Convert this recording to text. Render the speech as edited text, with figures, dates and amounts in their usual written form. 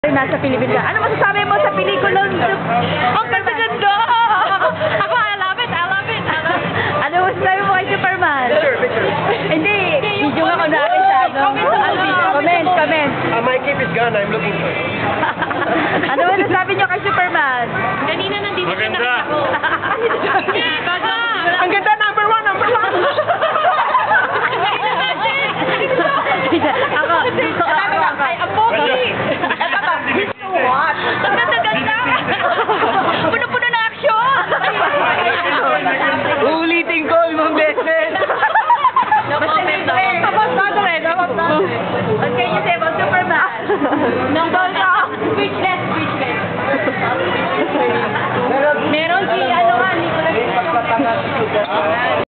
Nasa Pilipinas. Ano masasabi mo sa pelikulang Ang ganda-ganda! Ako, I love it, I love it, I love it. Ano masasabi mo kay Superman? Picture. Hindi, video nga ko natin sa ano. Comment. My cape is gone. I'm looking for it. Ano masasabi niyo kay Superman? Kanina nandito siya Maganda. nakita ko. Baga! Ang ganda, number one! Ako. Ay, ang pogi! What? Ang ganda-ganda! Puno-puno na action! Ulitin ko ibang beses. What can you say about Superman? Speechless, speechless. Meron si ano nga, Nicolas.